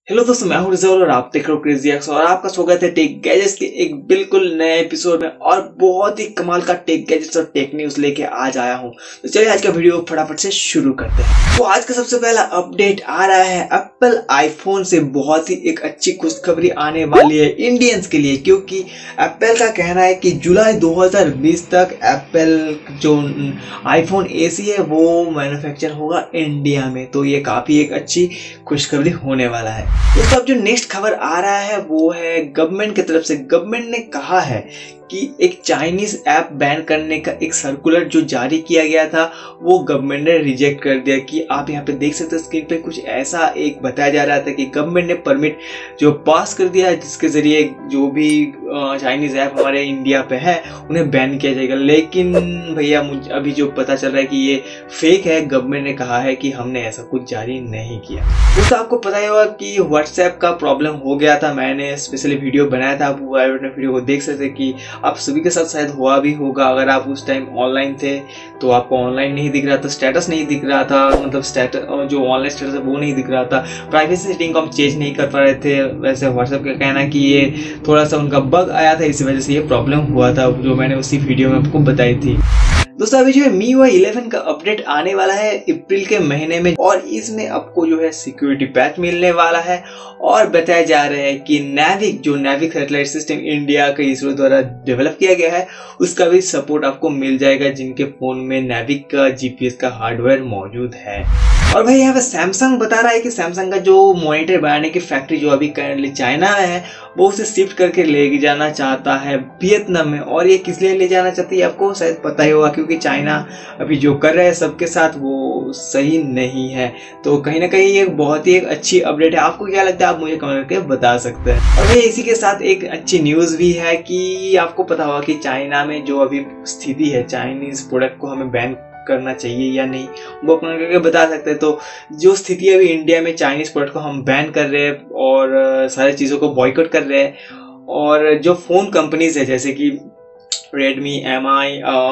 Hello दोस्तों, मैं हूं रिजर्व और आप देख रहे हो क्रेजी एक्स और आपका स्वागत है टेक गैजेट्स के एक बिल्कुल नए एपिसोड में। और बहुत ही कमाल का टेक गैजेट्स और टेक न्यूज लेके आज आया हूं। तो चलिए आज का वीडियो फटाफट से शुरू करते हैं। तो आज का सबसे पहला अपडेट आ रहा है एप्पल आईफोन से। बहुत ही एक अच्छी खुशखबरी आने वाली है इंडियंस के लिए, क्योंकि एप्पल का कहना है कि जुलाई 2020 तक एप्पल जो आईफोन एसी है वो मैन्युफैक्चर होगा इंडिया में। तो ये काफी एक अच्छी खुशखबरी होने वाला है। दोस्तों अब जो नेक्स्ट खबर आ रहा है वो है गवर्नमेंट की तरफ से। गवर्नमेंट ने कहा है कि एक चाइनीज ऐप बैन करने का एक सर्कुलर जो जारी किया गया था वो गवर्नमेंट ने रिजेक्ट कर दिया। कि आप यहाँ पे देख सकते हो स्क्रीन पे कुछ ऐसा एक बताया जा रहा था कि गवर्नमेंट ने परमिट जो पास कर दिया है, जिसके जरिए जो भी चाइनीज ऐप हमारे इंडिया पे है उन्हें बैन किया जाएगा। लेकिन भैया मुझे अभी जो पता चल रहा है कि ये फेक है। गवर्नमेंट ने कहा है कि हमने ऐसा कुछ जारी नहीं किया। दोस्तों आपको पता ही होगा कि व्हाट्सएप का प्रॉब्लम हो गया था। मैंने स्पेशली वीडियो बनाया था, आप वो वीडियो को देख सकते कि आप सभी के साथ शायद हुआ भी होगा। अगर आप उस टाइम ऑनलाइन थे तो आपको ऑनलाइन नहीं दिख रहा था, स्टेटस नहीं दिख रहा था, मतलब स्टेटस जो ऑनलाइन स्टेटस है वो नहीं दिख रहा था, प्राइवेसी सेटिंग को हम चेंज नहीं कर पा रहे थे। वैसे व्हाट्सएप का कहना है कि ये थोड़ा सा उनका बग आया था, इसी वजह से ये प्रॉब्लम हुआ था, जो मैंने उसी वीडियो में आपको बताई थी। दोस्तों अभी जो है MIUI 11 का अपडेट आने वाला है अप्रैल के महीने में, और इसमें आपको जो है सिक्योरिटी पैच मिलने वाला है। और बताया जा रहा है कि नाविक जो नाविक सैटेलाइट सिस्टम इंडिया के इसरो द्वारा डेवलप किया गया है उसका भी सपोर्ट आपको मिल जाएगा, जिनके फोन में नाविक का GPS का हार्डवेयर मौजूद है। और भाई यहाँ पे सैमसंग बता रहा है कि सैमसंग का जो मॉनिटर बनाने की फैक्ट्री जो अभी करंटली चाइना में है वो उसे शिफ्ट करके ले जाना चाहता है वियतनाम में। और ये किस लिए ले जाना चाहती है आपको शायद पता ही होगा, क्योंकि चाइना अभी जो कर रहा है सबके साथ वो सही नहीं है। तो कहीं ना कहीं ये बहुत ही एक अच्छी अपडेट है। आपको क्या लगता है आप मुझे कमेंट करके बता सकते हैं। और भाई इसी के साथ एक अच्छी न्यूज भी है कि आपको पता होगा कि चाइना में जो अभी स्थिति है, चाइनीज प्रोडक्ट को हमें बैन करना चाहिए या नहीं, वो कमेंट करके बता सकते हैं। तो जो स्थिति है अभी इंडिया में, चाइनीज प्रोडक्ट को हम बैन कर रहे हैं और सारी चीज़ों को बॉयकॉट कर रहे हैं। और जो फ़ोन कंपनीज है जैसे कि रेडमी, MI,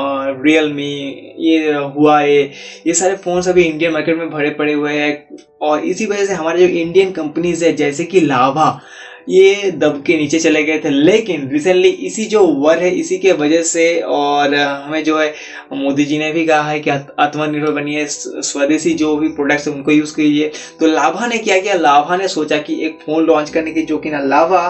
रियलमी, ये हुआवे, ये सारे फ़ोन्स अभी इंडियन मार्केट में भरे पड़े हुए हैं। और इसी वजह से हमारे जो इंडियन कंपनीज है जैसे कि लावा, ये दब के नीचे चले गए थे। लेकिन रिसेंटली इसी जो वॉर है इसी के वजह से, और हमें जो है मोदी जी ने भी कहा है कि आत्मनिर्भर बनिए, स्वदेशी जो भी प्रोडक्ट्स है उनको यूज़ कीजिए। तो लावा ने क्या किया, लावा ने सोचा कि एक फ़ोन लॉन्च करने की, जो कि ना लावा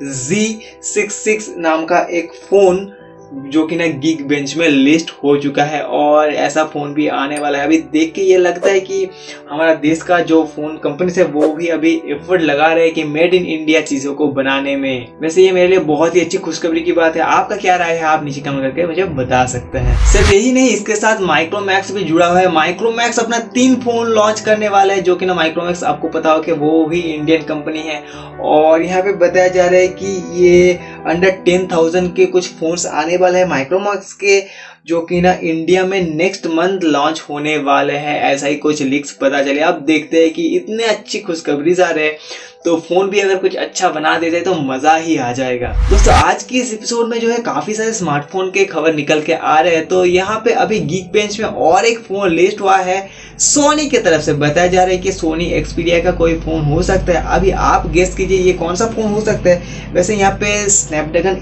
Z66 नाम का एक फ़ोन जो कि ना गीक बेंच में लिस्ट हो चुका है। और ऐसा फोन भी आने वाला है। अभी देख के ये लगता है कि हमारा देश का जो फोन कंपनी है वो भी अभी एफर्ट लगा रहे हैं कि मेड इन इंडिया चीजों को बनाने में। वैसे ये मेरे लिए बहुत ही अच्छी खुशखबरी की बात है। आपका क्या राय है आप नीचे कमेंट करके मुझे बता सकते हैं। सिर्फ यही नहीं, इसके साथ माइक्रोमैक्स भी जुड़ा हुआ है। माइक्रोमैक्स अपना 3 फोन लॉन्च करने वाला है, जो कि ना माइक्रोमैक्स आपको पता हो कि वो भी इंडियन कंपनी है। और यहाँ पे बताया जा रहा है कि ये अंडर 10,000 के कुछ फोन्स आने वाले हैं माइक्रोमैक्स के, जो कि ना इंडिया में नेक्स्ट मंथ लॉन्च होने वाले हैं। ऐसा ही कुछ लीक्स पता चले। अब देखते हैं कि इतने अच्छी खुशखबरी आ रहे हैं तो फोन भी अगर कुछ अच्छा बना दे जाए तो मजा ही आ जाएगा। दोस्तों आज की इस एपिसोड में जो है काफी सारे स्मार्टफोन के खबर निकल के आ रहे हैं। तो यहाँ पे अभी गीक बेंच में और एक फोन लिस्ट हुआ है सोनी की तरफ से। बताया जा रहा है कि सोनी एक्सपीरिया का कोई फोन हो सकता है। अभी आप गेस कीजिए ये कौन सा फोन हो सकता है। वैसे यहाँ पे स्नैपड्रैगन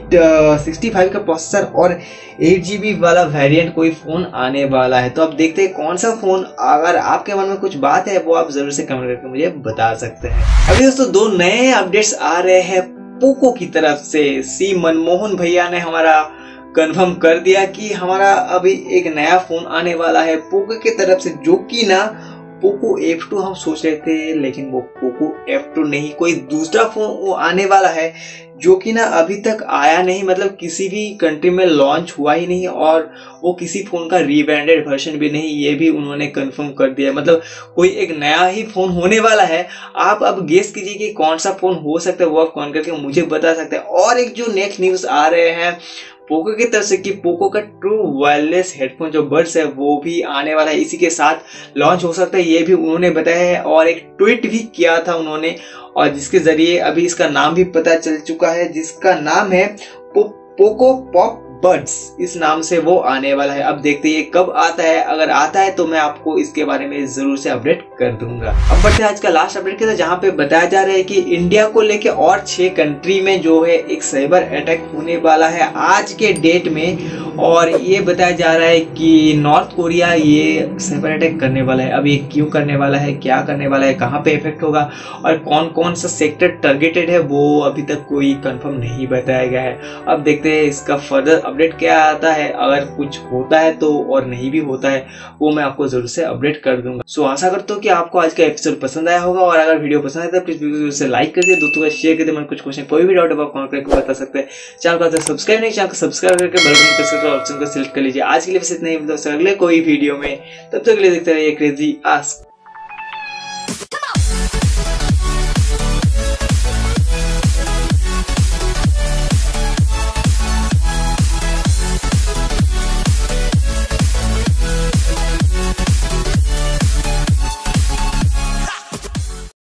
865 का प्रोसेसर और 8GB वाला वेरिएंट कोई फोन आने वाला है। तो अब देखते हैं कौन सा फोन। अगर आपके मन में कुछ बात है वो आप जरूर से कमेंट करके मुझे बता सकते हैं। अभी दोस्तों 2 नए अपडेट्स आ रहे हैं पोको की तरफ से। सी मनमोहन भैया ने हमारा कंफर्म कर दिया कि हमारा अभी एक नया फोन आने वाला है पोको की तरफ से, जो कि ना पोको F2 हम सोच रहे थे, लेकिन वो पोको F2 नहीं, कोई दूसरा फोन वो आने वाला है जो कि ना अभी तक आया नहीं, मतलब किसी भी कंट्री में लॉन्च हुआ ही नहीं। और वो किसी फोन का रीब्रांडेड वर्जन भी नहीं, ये भी उन्होंने कंफर्म कर दिया। मतलब कोई एक नया ही फोन होने वाला है। आप अब गेस कीजिए कि कौन सा फोन हो सकता है, वो आप कमेंट करके मुझे बता सकते हैं। और एक जो नेक्स्ट न्यूज आ रहे हैं पोको की तरफ से कि पोको का ट्रू वायरलेस हेडफोन जो बड्स है वो भी आने वाला है, इसी के साथ लॉन्च हो सकता है, ये भी उन्होंने बताया है। और एक ट्वीट भी किया था उन्होंने, और जिसके जरिए अभी इसका नाम भी पता चल चुका है, जिसका नाम है पोको पॉप बर्ड्स इस नाम से वो आने वाला है। अब देखते हैं ये कब आता है, अगर आता है तो मैं आपको इसके बारे में जरूर से अपडेट कर दूंगा। अब बढ़ते हैं आज का लास्ट अपडेट के साथ, जहाँ पे बताया जा रहा है कि इंडिया को लेके और 6 कंट्री में जो है एक साइबर अटैक होने वाला है आज के डेट में। और ये बताया जा रहा है कि नॉर्थ कोरिया ये साइबर अटैक करने वाला है। अब ये क्यों करने वाला है, क्या करने वाला है, कहाँ पे इफेक्ट होगा और कौन कौन सा सेक्टर टारगेटेड है, वो अभी तक कोई कंफर्म नहीं बताया गया है। अब देखते हैं इसका फर्दर अपडेट क्या आता है। अगर कुछ होता है तो, और नहीं भी होता है, वो मैं आपको जरूर से अपडेट कर दूंगा। सो आशा करता हूँ कि आपको आज का एपिसोड पसंद आया होगा, और अगर वीडियो पसंद आया तो प्लीज वीडियो से लाइक कर दिए, दोस्तों को शेयर कर दिए। मन कुछ क्वेश्चन कोई भी डाउट है आप कमेंट करके बता सकते हैं। चैनल को सब्सक्राइब नहीं, चैनल को सब्सक्राइब करके बेल आइकन प्रेस करके ऑप्शन को सिलेक्ट कर लीजिए। आज के लिए बस इतना ही, अगले कोई वीडियो में, तब तक के लिए देखते रहिए क्रेजी आस्क।